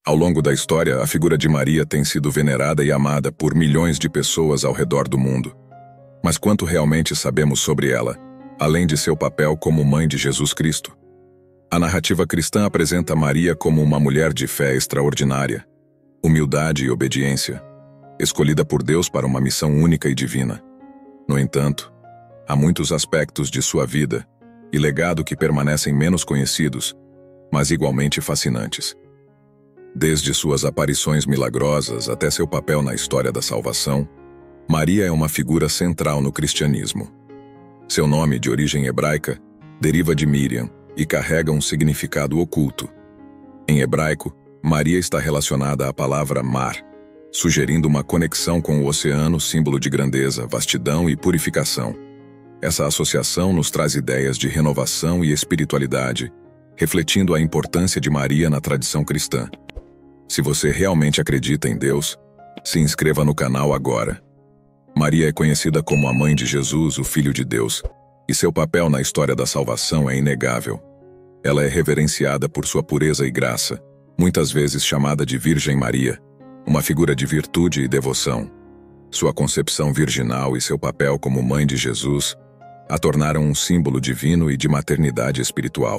Ao longo da história, a figura de Maria tem sido venerada e amada por milhões de pessoas ao redor do mundo. Mas quanto realmente sabemos sobre ela, além de seu papel como mãe de Jesus Cristo? A narrativa cristã apresenta Maria como uma mulher de fé extraordinária, humildade e obediência, escolhida por Deus para uma missão única e divina. No entanto, há muitos aspectos de sua vida e legado que permanecem menos conhecidos, mas igualmente fascinantes. Desde suas aparições milagrosas até seu papel na história da salvação, Maria é uma figura central no cristianismo. Seu nome, de origem hebraica, deriva de Miriam e carrega um significado oculto. Em hebraico, Maria está relacionada à palavra mar, sugerindo uma conexão com o oceano, símbolo de grandeza, vastidão e purificação. Essa associação nos traz ideias de renovação e espiritualidade, refletindo a importância de Maria na tradição cristã. Se você realmente acredita em Deus, se inscreva no canal agora. Maria é conhecida como a mãe de Jesus, o Filho de Deus, e seu papel na história da salvação é inegável. Ela é reverenciada por sua pureza e graça, muitas vezes chamada de Virgem Maria, uma figura de virtude e devoção. Sua concepção virginal e seu papel como mãe de Jesus a tornaram um símbolo divino e de maternidade espiritual.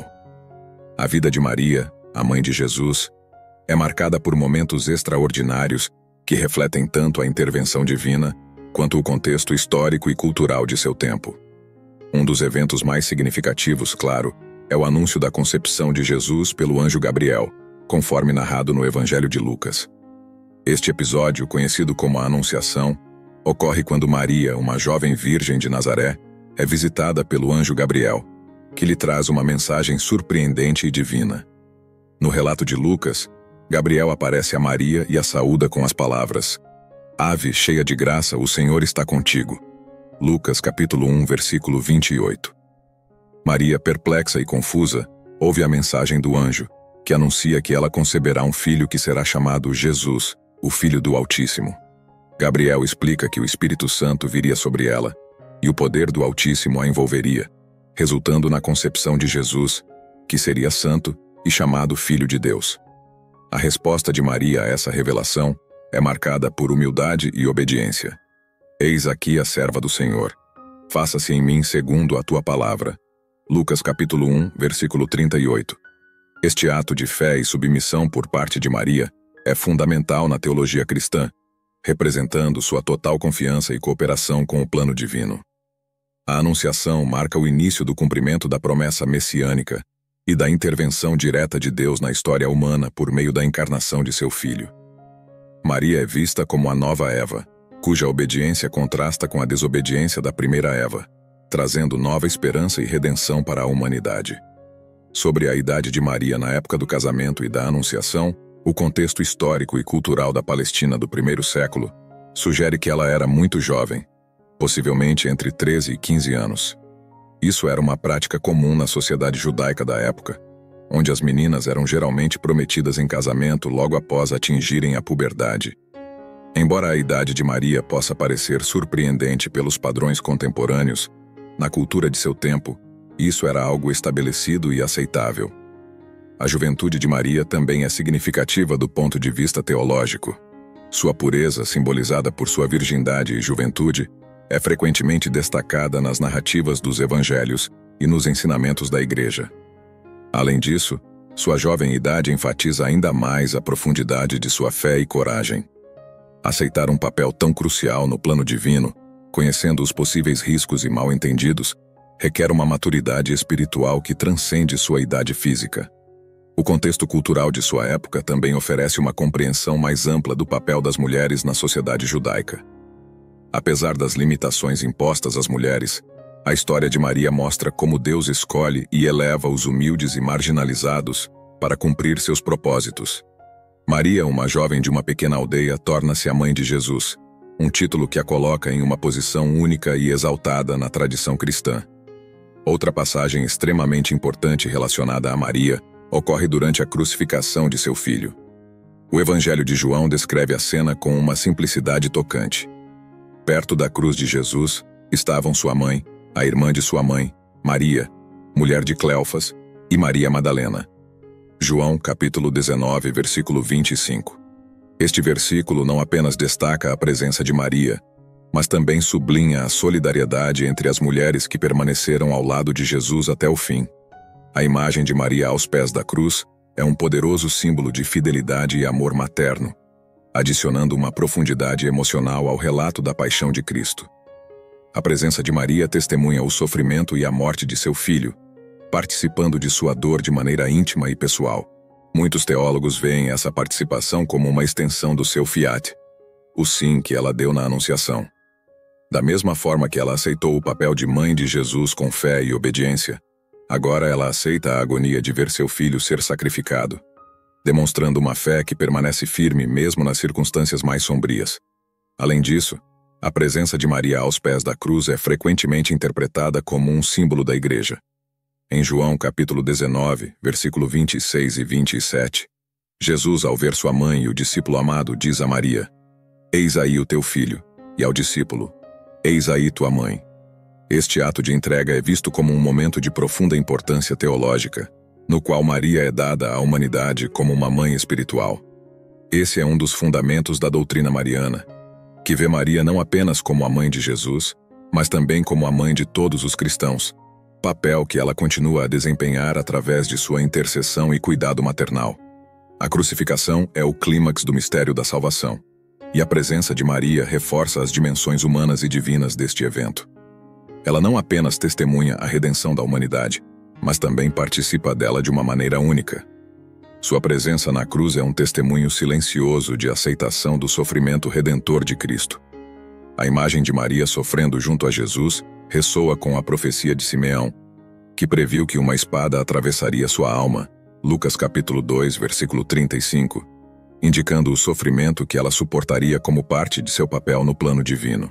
A vida de Maria, a mãe de Jesus, é marcada por momentos extraordinários que refletem tanto a intervenção divina quanto o contexto histórico e cultural de seu tempo. Um dos eventos mais significativos, claro, é o anúncio da concepção de Jesus pelo anjo Gabriel, conforme narrado no Evangelho de Lucas. Este episódio, conhecido como a Anunciação, ocorre quando Maria, uma jovem virgem de Nazaré, é visitada pelo anjo Gabriel, que lhe traz uma mensagem surpreendente e divina. No relato de Lucas, Gabriel aparece a Maria e a saúda com as palavras: Ave, cheia de graça, o Senhor está contigo. Lucas capítulo 1, versículo 28. Maria, perplexa e confusa, ouve a mensagem do anjo, que anuncia que ela conceberá um filho que será chamado Jesus, o Filho do Altíssimo. Gabriel explica que o Espírito Santo viria sobre ela, e o poder do Altíssimo a envolveria, resultando na concepção de Jesus, que seria santo e chamado Filho de Deus. A resposta de Maria a essa revelação é marcada por humildade e obediência. Eis aqui a serva do Senhor. Faça-se em mim segundo a tua palavra. Lucas capítulo 1, versículo 38. Este ato de fé e submissão por parte de Maria é fundamental na teologia cristã, representando sua total confiança e cooperação com o plano divino. A Anunciação marca o início do cumprimento da promessa messiânica e da intervenção direta de Deus na história humana por meio da encarnação de seu Filho. Maria é vista como a nova Eva, cuja obediência contrasta com a desobediência da primeira Eva, trazendo nova esperança e redenção para a humanidade. Sobre a idade de Maria na época do casamento e da Anunciação, o contexto histórico e cultural da Palestina do primeiro século sugere que ela era muito jovem, possivelmente entre 13 e 15 anos. Isso era uma prática comum na sociedade judaica da época, onde as meninas eram geralmente prometidas em casamento logo após atingirem a puberdade. Embora a idade de Maria possa parecer surpreendente pelos padrões contemporâneos, na cultura de seu tempo, isso era algo estabelecido e aceitável. A juventude de Maria também é significativa do ponto de vista teológico. Sua pureza, simbolizada por sua virgindade e juventude, é frequentemente destacada nas narrativas dos evangelhos e nos ensinamentos da Igreja. Além disso, sua jovem idade enfatiza ainda mais a profundidade de sua fé e coragem. Aceitar um papel tão crucial no plano divino, conhecendo os possíveis riscos e mal-entendidos, requer uma maturidade espiritual que transcende sua idade física. O contexto cultural de sua época também oferece uma compreensão mais ampla do papel das mulheres na sociedade judaica. Apesar das limitações impostas às mulheres, a história de Maria mostra como Deus escolhe e eleva os humildes e marginalizados para cumprir seus propósitos. Maria, uma jovem de uma pequena aldeia, torna-se a mãe de Jesus, um título que a coloca em uma posição única e exaltada na tradição cristã. Outra passagem extremamente importante relacionada a Maria ocorre durante a crucificação de seu filho. O Evangelho de João descreve a cena com uma simplicidade tocante. Perto da cruz de Jesus estavam sua mãe, a irmã de sua mãe, Maria, mulher de Cleofas, e Maria Madalena. João capítulo 19, versículo 25. Este versículo não apenas destaca a presença de Maria, mas também sublinha a solidariedade entre as mulheres que permaneceram ao lado de Jesus até o fim. A imagem de Maria aos pés da cruz é um poderoso símbolo de fidelidade e amor materno, adicionando uma profundidade emocional ao relato da paixão de Cristo. A presença de Maria testemunha o sofrimento e a morte de seu filho, participando de sua dor de maneira íntima e pessoal. Muitos teólogos veem essa participação como uma extensão do seu fiat, o sim que ela deu na Anunciação. Da mesma forma que ela aceitou o papel de mãe de Jesus com fé e obediência, agora ela aceita a agonia de ver seu filho ser sacrificado, demonstrando uma fé que permanece firme mesmo nas circunstâncias mais sombrias. Além disso, a presença de Maria aos pés da cruz é frequentemente interpretada como um símbolo da Igreja. Em João capítulo 19, versículo 26 e 27, Jesus, ao ver sua mãe e o discípulo amado, diz a Maria: "Eis aí o teu filho", e ao discípulo: "Eis aí tua mãe". Este ato de entrega é visto como um momento de profunda importância teológica, no qual Maria é dada à humanidade como uma mãe espiritual. Esse é um dos fundamentos da doutrina mariana, que vê Maria não apenas como a mãe de Jesus, mas também como a mãe de todos os cristãos, papel que ela continua a desempenhar através de sua intercessão e cuidado maternal. A crucificação é o clímax do mistério da salvação, e a presença de Maria reforça as dimensões humanas e divinas deste evento. Ela não apenas testemunha a redenção da humanidade, mas também participa dela de uma maneira única. Sua presença na cruz é um testemunho silencioso de aceitação do sofrimento redentor de Cristo. A imagem de Maria sofrendo junto a Jesus ressoa com a profecia de Simeão, que previu que uma espada atravessaria sua alma, Lucas capítulo 2, versículo 35, indicando o sofrimento que ela suportaria como parte de seu papel no plano divino.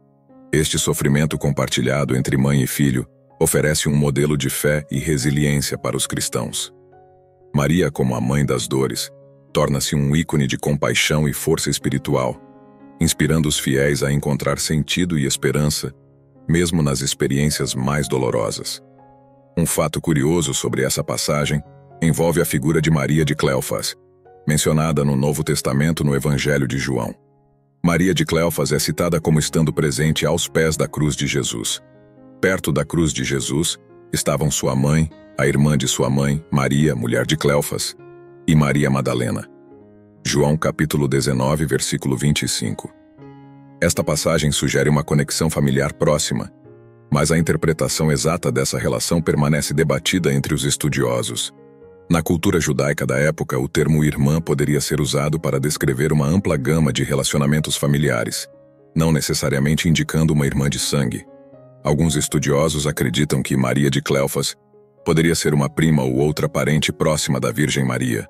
Este sofrimento compartilhado entre mãe e filho oferece um modelo de fé e resiliência para os cristãos. Maria, como a mãe das dores, torna-se um ícone de compaixão e força espiritual, inspirando os fiéis a encontrar sentido e esperança, mesmo nas experiências mais dolorosas. Um fato curioso sobre essa passagem envolve a figura de Maria de Cleofas, mencionada no Novo Testamento no Evangelho de João. Maria de Cleofas é citada como estando presente aos pés da cruz de Jesus. Perto da cruz de Jesus estavam sua mãe, a irmã de sua mãe, Maria, mulher de Cleofas, e Maria Madalena. João capítulo 19, versículo 25. Esta passagem sugere uma conexão familiar próxima, mas a interpretação exata dessa relação permanece debatida entre os estudiosos. Na cultura judaica da época, o termo irmã poderia ser usado para descrever uma ampla gama de relacionamentos familiares, não necessariamente indicando uma irmã de sangue. Alguns estudiosos acreditam que Maria de Cleofas poderia ser uma prima ou outra parente próxima da Virgem Maria.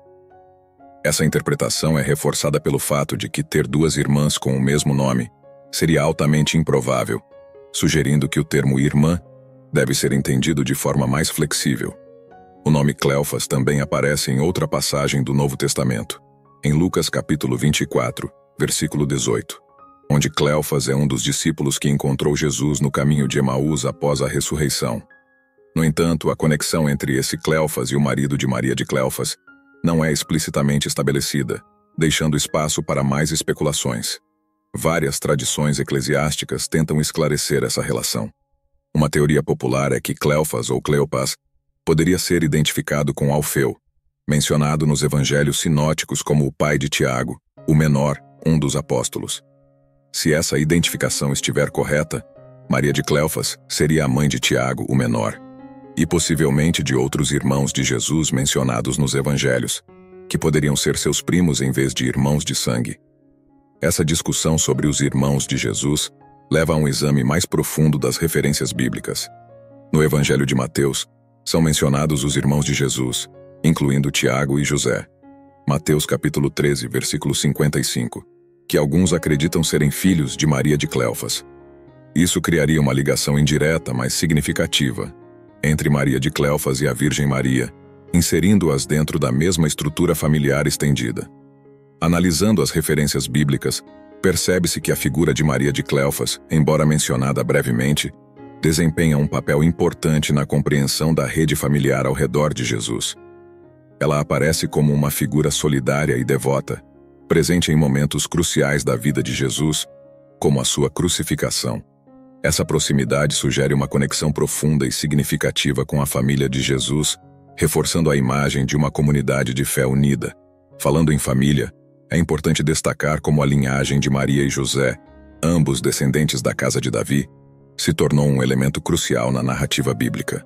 Essa interpretação é reforçada pelo fato de que ter duas irmãs com o mesmo nome seria altamente improvável, sugerindo que o termo irmã deve ser entendido de forma mais flexível. O nome Cleofas também aparece em outra passagem do Novo Testamento, em Lucas capítulo 24, versículo 18, onde Cleofas é um dos discípulos que encontrou Jesus no caminho de Emaús após a ressurreição. No entanto, a conexão entre esse Cleofas e o marido de Maria de Cleofas não é explicitamente estabelecida, deixando espaço para mais especulações. Várias tradições eclesiásticas tentam esclarecer essa relação. Uma teoria popular é que Cleofas ou Cleopas poderia ser identificado com Alfeu, mencionado nos evangelhos sinóticos como o pai de Tiago, o menor, um dos apóstolos. Se essa identificação estiver correta, Maria de Cleofas seria a mãe de Tiago, o menor, e possivelmente de outros irmãos de Jesus mencionados nos evangelhos, que poderiam ser seus primos em vez de irmãos de sangue. Essa discussão sobre os irmãos de Jesus leva a um exame mais profundo das referências bíblicas. No Evangelho de Mateus, são mencionados os irmãos de Jesus, incluindo Tiago e José. Mateus capítulo 13, versículo 55, que alguns acreditam serem filhos de Maria de Cleofas. Isso criaria uma ligação indireta, mas significativa, entre Maria de Cleofas e a Virgem Maria, inserindo-as dentro da mesma estrutura familiar estendida. Analisando as referências bíblicas, percebe-se que a figura de Maria de Cleofas, embora mencionada brevemente, desempenha um papel importante na compreensão da rede familiar ao redor de Jesus. Ela aparece como uma figura solidária e devota, presente em momentos cruciais da vida de Jesus, como a sua crucificação. Essa proximidade sugere uma conexão profunda e significativa com a família de Jesus, reforçando a imagem de uma comunidade de fé unida. Falando em família, é importante destacar como a linhagem de Maria e José, ambos descendentes da casa de Davi, se tornou um elemento crucial na narrativa bíblica.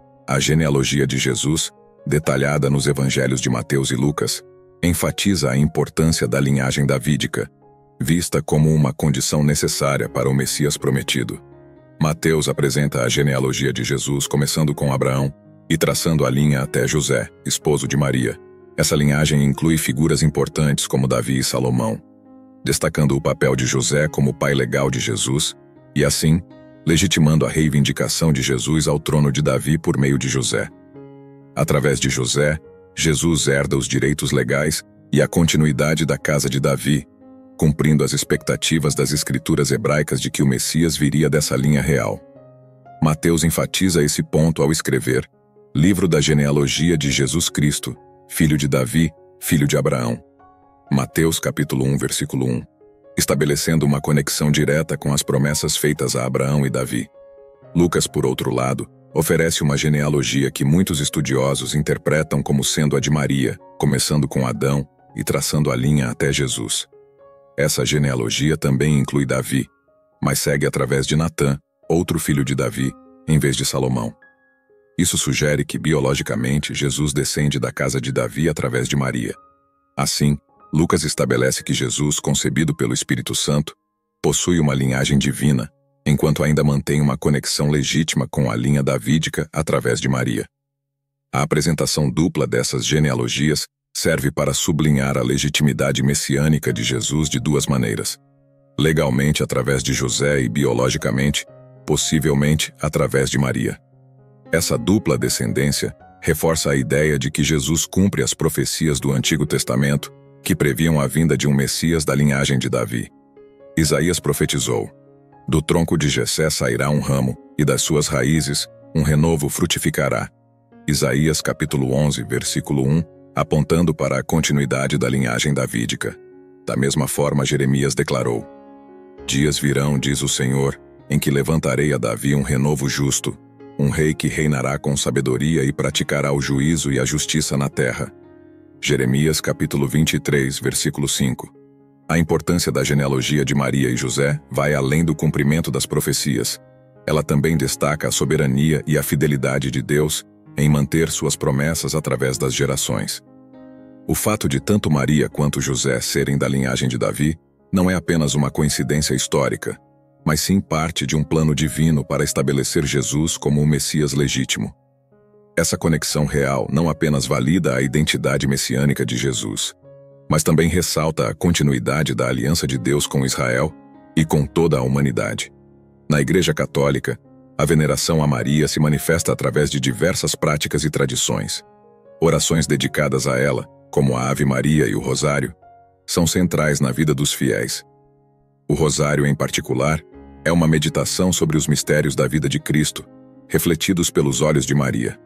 A genealogia de Jesus, detalhada nos evangelhos de Mateus e Lucas, enfatiza a importância da linhagem davídica, vista como uma condição necessária para o Messias prometido. Mateus apresenta a genealogia de Jesus começando com Abraão e traçando a linha até José, esposo de Maria. Essa linhagem inclui figuras importantes como Davi e Salomão, destacando o papel de José como pai legal de Jesus e, assim, legitimando a reivindicação de Jesus ao trono de Davi por meio de José. Através de José, Jesus herda os direitos legais e a continuidade da casa de Davi, cumprindo as expectativas das escrituras hebraicas de que o Messias viria dessa linha real. Mateus enfatiza esse ponto ao escrever: Livro da genealogia de Jesus Cristo, filho de Davi, filho de Abraão. Mateus capítulo 1, versículo 1, estabelecendo uma conexão direta com as promessas feitas a Abraão e Davi. Lucas, por outro lado, oferece uma genealogia que muitos estudiosos interpretam como sendo a de Maria, começando com Adão e traçando a linha até Jesus. Essa genealogia também inclui Davi, mas segue através de Natã, outro filho de Davi, em vez de Salomão. Isso sugere que, biologicamente, Jesus descende da casa de Davi através de Maria. Assim, Lucas estabelece que Jesus, concebido pelo Espírito Santo, possui uma linhagem divina, enquanto ainda mantém uma conexão legítima com a linha davídica através de Maria. A apresentação dupla dessas genealogias serve para sublinhar a legitimidade messiânica de Jesus de duas maneiras: legalmente através de José e biologicamente, possivelmente através de Maria. Essa dupla descendência reforça a ideia de que Jesus cumpre as profecias do Antigo Testamento que previam a vinda de um Messias da linhagem de Davi. Isaías profetizou: do tronco de Jessé sairá um ramo, e das suas raízes um renovo frutificará. Isaías capítulo 11, versículo 1, apontando para a continuidade da linhagem davídica. Da mesma forma, Jeremias declarou: dias virão, diz o Senhor, em que levantarei a Davi um renovo justo, um rei que reinará com sabedoria e praticará o juízo e a justiça na terra. Jeremias capítulo 23, versículo 5. A importância da genealogia de Maria e José vai além do cumprimento das profecias. Ela também destaca a soberania e a fidelidade de Deus em manter suas promessas através das gerações. O fato de tanto Maria quanto José serem da linhagem de Davi não é apenas uma coincidência histórica, mas sim parte de um plano divino para estabelecer Jesus como o Messias legítimo. Essa conexão real não apenas valida a identidade messiânica de Jesus, mas também ressalta a continuidade da aliança de Deus com Israel e com toda a humanidade. Na Igreja Católica, a veneração a Maria se manifesta através de diversas práticas e tradições. Orações dedicadas a ela, como a Ave Maria e o Rosário, são centrais na vida dos fiéis. O Rosário, em particular, é uma meditação sobre os mistérios da vida de Cristo, refletidos pelos olhos de Maria.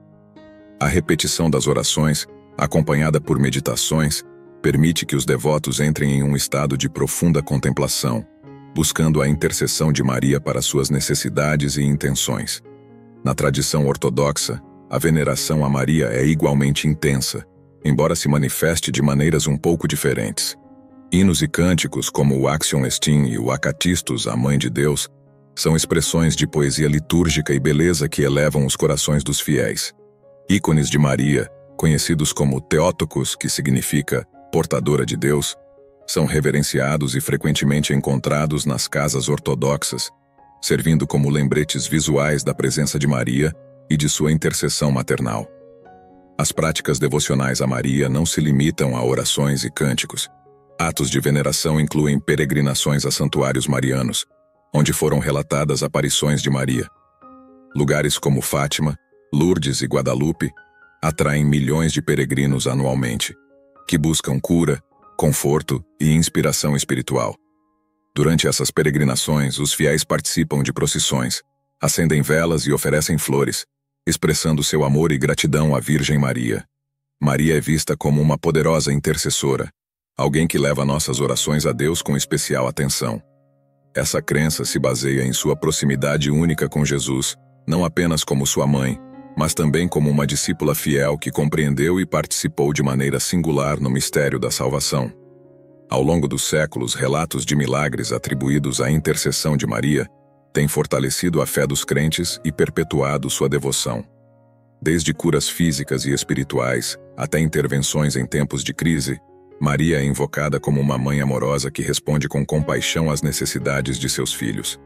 A repetição das orações, acompanhada por meditações, permite que os devotos entrem em um estado de profunda contemplação, buscando a intercessão de Maria para suas necessidades e intenções. Na tradição ortodoxa, a veneração a Maria é igualmente intensa, embora se manifeste de maneiras um pouco diferentes. Hinos e cânticos como o Axion Estin e o Acatistus, a Mãe de Deus, são expressões de poesia litúrgica e beleza que elevam os corações dos fiéis. Ícones de Maria, conhecidos como Theotokos, que significa portadora de Deus, são reverenciados e frequentemente encontrados nas casas ortodoxas, servindo como lembretes visuais da presença de Maria e de sua intercessão maternal. As práticas devocionais a Maria não se limitam a orações e cânticos. Atos de veneração incluem peregrinações a santuários marianos, onde foram relatadas aparições de Maria. Lugares como Fátima, Lourdes e Guadalupe atraem milhões de peregrinos anualmente, que buscam cura, conforto e inspiração espiritual. Durante essas peregrinações, os fiéis participam de procissões, acendem velas e oferecem flores, expressando seu amor e gratidão à Virgem Maria. Maria é vista como uma poderosa intercessora, alguém que leva nossas orações a Deus com especial atenção. Essa crença se baseia em sua proximidade única com Jesus, não apenas como sua mãe, mas também como uma discípula fiel que compreendeu e participou de maneira singular no mistério da salvação. Ao longo dos séculos, relatos de milagres atribuídos à intercessão de Maria têm fortalecido a fé dos crentes e perpetuado sua devoção. Desde curas físicas e espirituais até intervenções em tempos de crise, Maria é invocada como uma mãe amorosa que responde com compaixão às necessidades de seus filhos.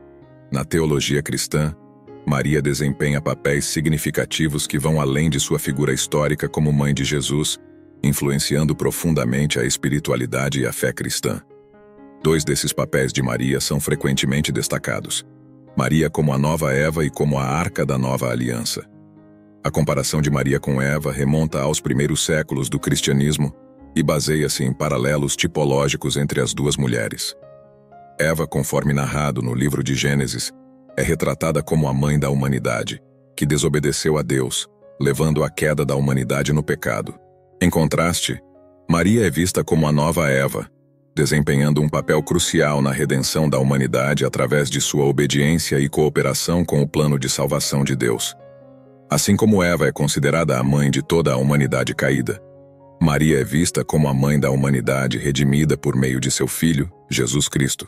Na teologia cristã, Maria desempenha papéis significativos que vão além de sua figura histórica como mãe de Jesus, influenciando profundamente a espiritualidade e a fé cristã. Dois desses papéis de Maria são frequentemente destacados: Maria como a nova Eva e como a Arca da Nova Aliança. A comparação de Maria com Eva remonta aos primeiros séculos do cristianismo e baseia-se em paralelos tipológicos entre as duas mulheres. Eva, conforme narrado no livro de Gênesis, é retratada como a mãe da humanidade, que desobedeceu a Deus, levando à queda da humanidade no pecado. Em contraste, Maria é vista como a nova Eva, desempenhando um papel crucial na redenção da humanidade através de sua obediência e cooperação com o plano de salvação de Deus. Assim como Eva é considerada a mãe de toda a humanidade caída, Maria é vista como a mãe da humanidade redimida por meio de seu Filho, Jesus Cristo.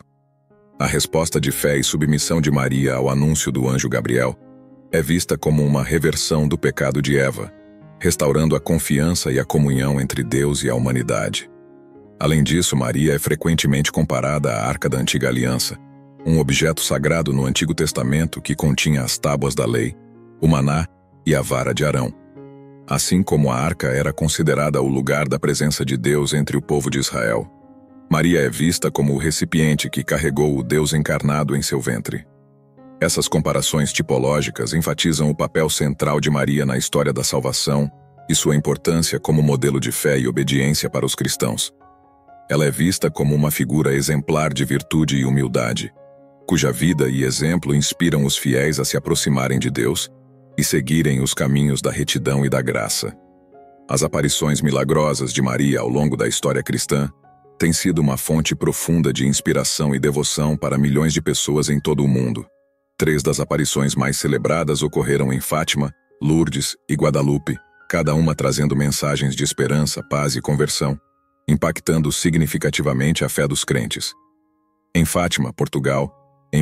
A resposta de fé e submissão de Maria ao anúncio do anjo Gabriel é vista como uma reversão do pecado de Eva, restaurando a confiança e a comunhão entre Deus e a humanidade. Além disso, Maria é frequentemente comparada à Arca da Antiga Aliança, um objeto sagrado no Antigo Testamento que continha as tábuas da lei, o maná e a vara de Arão. Assim como a arca era considerada o lugar da presença de Deus entre o povo de Israel, Maria é vista como o recipiente que carregou o Deus encarnado em seu ventre. Essas comparações tipológicas enfatizam o papel central de Maria na história da salvação e sua importância como modelo de fé e obediência para os cristãos. Ela é vista como uma figura exemplar de virtude e humildade, cuja vida e exemplo inspiram os fiéis a se aproximarem de Deus e seguirem os caminhos da retidão e da graça. As aparições milagrosas de Maria ao longo da história cristã têm sido uma fonte profunda de inspiração e devoção para milhões de pessoas em todo o mundo. 3 das aparições mais celebradas ocorreram em Fátima, Lourdes e Guadalupe, cada uma trazendo mensagens de esperança, paz e conversão, impactando significativamente a fé dos crentes. Em Fátima, Portugal, em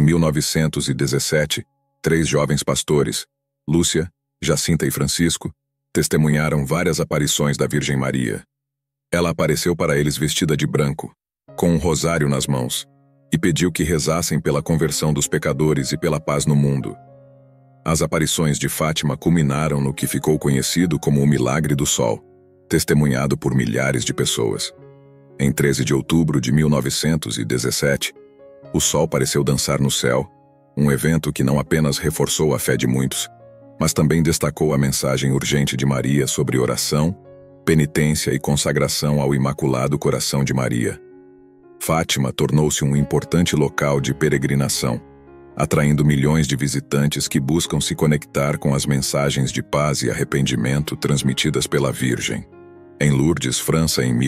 1917, 3 jovens pastores, Lúcia, Jacinta e Francisco, testemunharam várias aparições da Virgem Maria. Ela apareceu para eles vestida de branco, com um rosário nas mãos, e pediu que rezassem pela conversão dos pecadores e pela paz no mundo. As aparições de Fátima culminaram no que ficou conhecido como o Milagre do Sol, testemunhado por milhares de pessoas. Em 13 de outubro de 1917, o sol pareceu dançar no céu, um evento que não apenas reforçou a fé de muitos, mas também destacou a mensagem urgente de Maria sobre oração, penitência e consagração ao Imaculado Coração de Maria. Fátima tornou-se um importante local de peregrinação, atraindo milhões de visitantes que buscam se conectar com as mensagens de paz e arrependimento transmitidas pela Virgem. Em Lourdes, França, em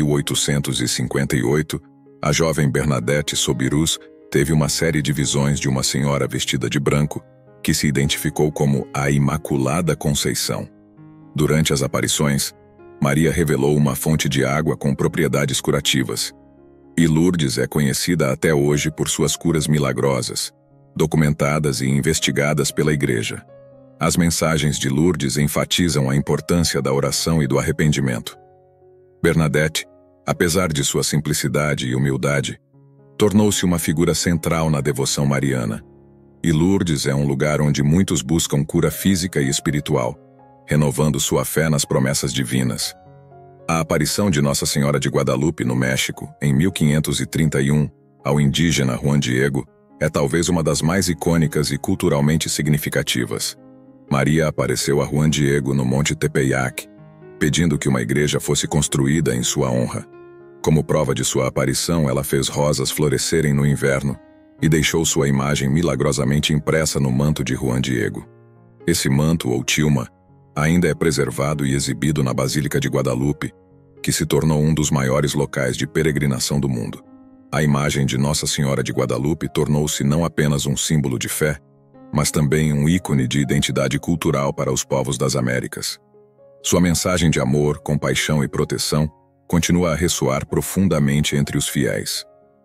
1858, a jovem Bernadette Soubirous teve uma série de visões de uma senhora vestida de branco, que se identificou como a Imaculada Conceição. Durante as aparições, Maria revelou uma fonte de água com propriedades curativas. E Lourdes é conhecida até hoje por suas curas milagrosas, documentadas e investigadas pela Igreja. As mensagens de Lourdes enfatizam a importância da oração e do arrependimento. Bernadette, apesar de sua simplicidade e humildade, tornou-se uma figura central na devoção mariana. E Lourdes é um lugar onde muitos buscam cura física e espiritual, renovando sua fé nas promessas divinas. A aparição de Nossa Senhora de Guadalupe no México, em 1531, ao indígena Juan Diego, é talvez uma das mais icônicas e culturalmente significativas. Maria apareceu a Juan Diego no Monte Tepeyac, pedindo que uma igreja fosse construída em sua honra. Como prova de sua aparição, ela fez rosas florescerem no inverno e deixou sua imagem milagrosamente impressa no manto de Juan Diego. Esse manto, ou tilma, ainda é preservado e exibido na Basílica de Guadalupe, que se tornou um dos maiores locais de peregrinação do mundo. A imagem de Nossa Senhora de Guadalupe tornou-se não apenas um símbolo de fé, mas também um ícone de identidade cultural para os povos das Américas. Sua mensagem de amor, compaixão e proteção continua a ressoar profundamente entre os fiéis.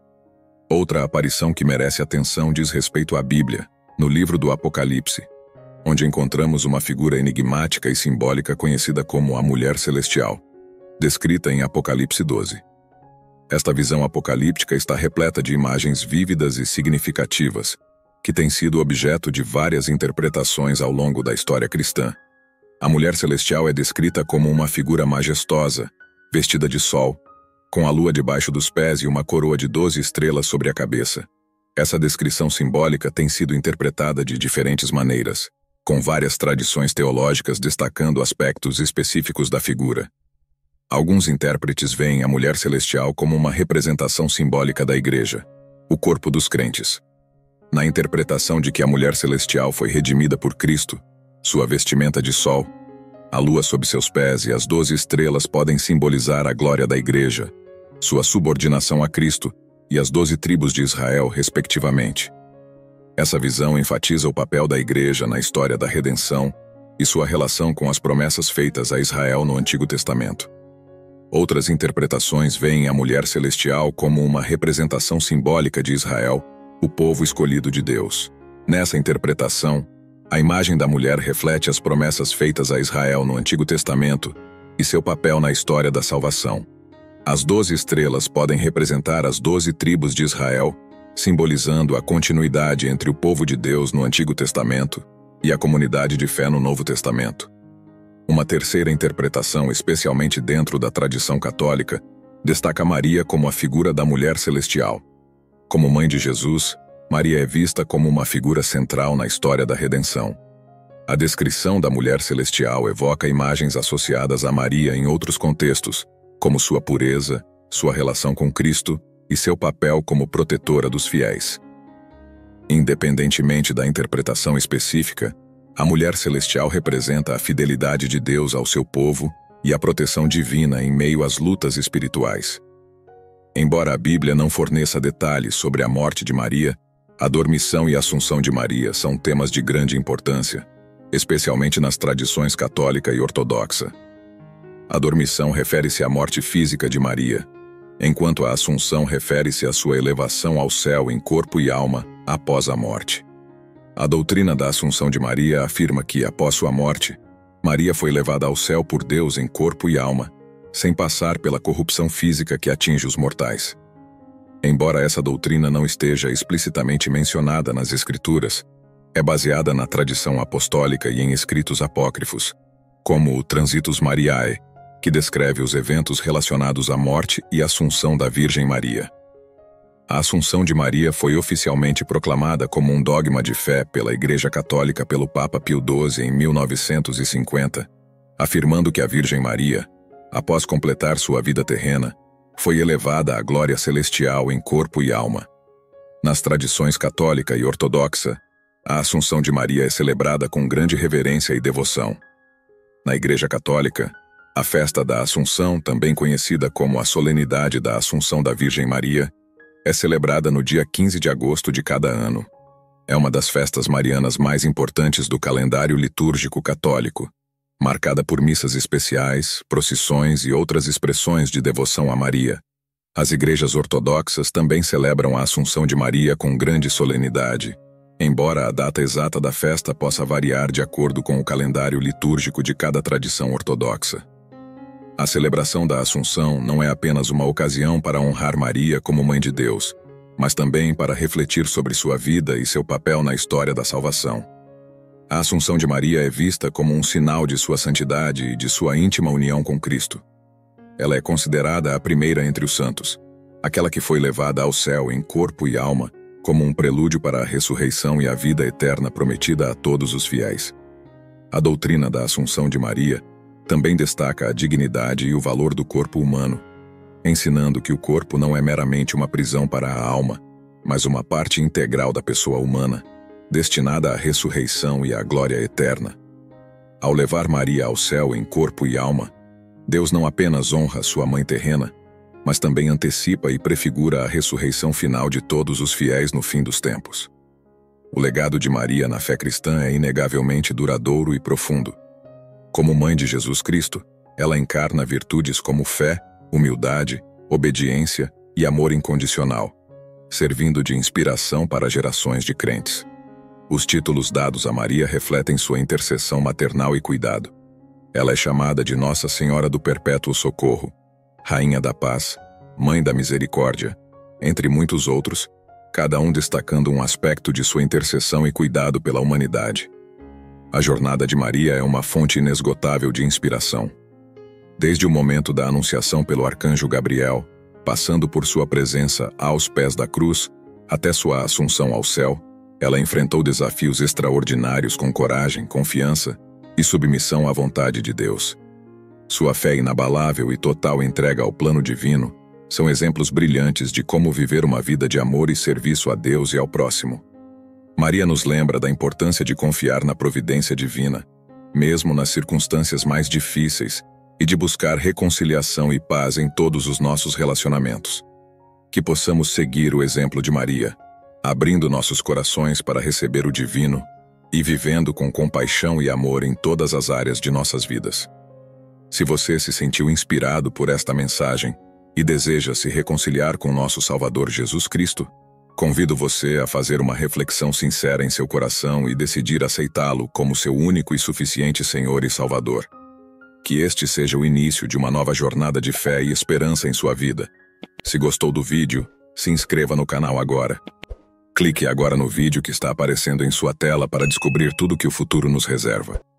Outra aparição que merece atenção diz respeito à Bíblia, no livro do Apocalipse, onde encontramos uma figura enigmática e simbólica conhecida como a Mulher Celestial, descrita em Apocalipse 12. Esta visão apocalíptica está repleta de imagens vívidas e significativas, que têm sido objeto de várias interpretações ao longo da história cristã. A Mulher Celestial é descrita como uma figura majestosa, vestida de sol, com a lua debaixo dos pés e uma coroa de 12 estrelas sobre a cabeça. Essa descrição simbólica tem sido interpretada de diferentes maneiras, com várias tradições teológicas destacando aspectos específicos da figura. Alguns intérpretes veem a Mulher Celestial como uma representação simbólica da Igreja, o corpo dos crentes. Na interpretação de que a Mulher Celestial foi redimida por Cristo, sua vestimenta de sol, a lua sob seus pés e as 12 estrelas podem simbolizar a glória da Igreja, sua subordinação a Cristo e as 12 tribos de Israel, respectivamente. Essa visão enfatiza o papel da Igreja na história da redenção e sua relação com as promessas feitas a Israel no Antigo Testamento. Outras interpretações veem a Mulher Celestial como uma representação simbólica de Israel, o povo escolhido de Deus. Nessa interpretação, a imagem da mulher reflete as promessas feitas a Israel no Antigo Testamento e seu papel na história da salvação. As 12 estrelas podem representar as 12 tribos de Israel, simbolizando a continuidade entre o povo de Deus no Antigo Testamento e a comunidade de fé no Novo Testamento. Uma terceira interpretação, especialmente dentro da tradição católica, destaca Maria como a figura da Mulher Celestial. Como mãe de Jesus, Maria é vista como uma figura central na história da redenção. A descrição da Mulher Celestial evoca imagens associadas a Maria em outros contextos, como sua pureza, sua relação com Cristo e seu papel como protetora dos fiéis. Independentemente da interpretação específica, a Mulher Celestial representa a fidelidade de Deus ao seu povo e a proteção divina em meio às lutas espirituais. Embora a Bíblia não forneça detalhes sobre a morte de Maria, a dormição e a assunção de Maria são temas de grande importância, especialmente nas tradições católica e ortodoxa. A dormição refere-se à morte física de Maria, enquanto a assunção refere-se à sua elevação ao céu em corpo e alma após a morte. A doutrina da Assunção de Maria afirma que, após sua morte, Maria foi levada ao céu por Deus em corpo e alma, sem passar pela corrupção física que atinge os mortais. Embora essa doutrina não esteja explicitamente mencionada nas Escrituras, é baseada na tradição apostólica e em escritos apócrifos, como o Transitus Mariae, que descreve os eventos relacionados à morte e assunção da Virgem Maria. A Assunção de Maria foi oficialmente proclamada como um dogma de fé pela Igreja Católica pelo Papa Pio XII em 1950, afirmando que a Virgem Maria, após completar sua vida terrena, foi elevada à glória celestial em corpo e alma. Nas tradições católica e ortodoxa, a Assunção de Maria é celebrada com grande reverência e devoção. Na Igreja Católica, a festa da Assunção, também conhecida como a Solenidade da Assunção da Virgem Maria, é celebrada no dia 15 de agosto de cada ano. É uma das festas marianas mais importantes do calendário litúrgico católico, marcada por missas especiais, procissões e outras expressões de devoção a Maria. As igrejas ortodoxas também celebram a Assunção de Maria com grande solenidade, embora a data exata da festa possa variar de acordo com o calendário litúrgico de cada tradição ortodoxa. A celebração da Assunção não é apenas uma ocasião para honrar Maria como Mãe de Deus, mas também para refletir sobre sua vida e seu papel na história da salvação. A Assunção de Maria é vista como um sinal de sua santidade e de sua íntima união com Cristo. Ela é considerada a primeira entre os santos, aquela que foi levada ao céu em corpo e alma, como um prelúdio para a ressurreição e a vida eterna prometida a todos os fiéis. A doutrina da Assunção de Maria também destaca a dignidade e o valor do corpo humano, ensinando que o corpo não é meramente uma prisão para a alma, mas uma parte integral da pessoa humana, destinada à ressurreição e à glória eterna. Ao levar Maria ao céu em corpo e alma, Deus não apenas honra sua mãe terrena, mas também antecipa e prefigura a ressurreição final de todos os fiéis no fim dos tempos. O legado de Maria na fé cristã é inegavelmente duradouro e profundo. Como mãe de Jesus Cristo, ela encarna virtudes como fé, humildade, obediência e amor incondicional, servindo de inspiração para gerações de crentes. Os títulos dados a Maria refletem sua intercessão maternal e cuidado. Ela é chamada de Nossa Senhora do Perpétuo Socorro, Rainha da Paz, Mãe da Misericórdia, entre muitos outros, cada um destacando um aspecto de sua intercessão e cuidado pela humanidade. A jornada de Maria é uma fonte inesgotável de inspiração. Desde o momento da anunciação pelo arcanjo Gabriel, passando por sua presença aos pés da cruz, até sua assunção ao céu, ela enfrentou desafios extraordinários com coragem, confiança e submissão à vontade de Deus. Sua fé inabalável e total entrega ao plano divino são exemplos brilhantes de como viver uma vida de amor e serviço a Deus e ao próximo. Maria nos lembra da importância de confiar na providência divina, mesmo nas circunstâncias mais difíceis, e de buscar reconciliação e paz em todos os nossos relacionamentos. Que possamos seguir o exemplo de Maria, abrindo nossos corações para receber o divino e vivendo com compaixão e amor em todas as áreas de nossas vidas. Se você se sentiu inspirado por esta mensagem e deseja se reconciliar com nosso Salvador Jesus Cristo, convido você a fazer uma reflexão sincera em seu coração e decidir aceitá-lo como seu único e suficiente Senhor e Salvador. Que este seja o início de uma nova jornada de fé e esperança em sua vida. Se gostou do vídeo, se inscreva no canal agora. Clique agora no vídeo que está aparecendo em sua tela para descobrir tudo que o futuro nos reserva.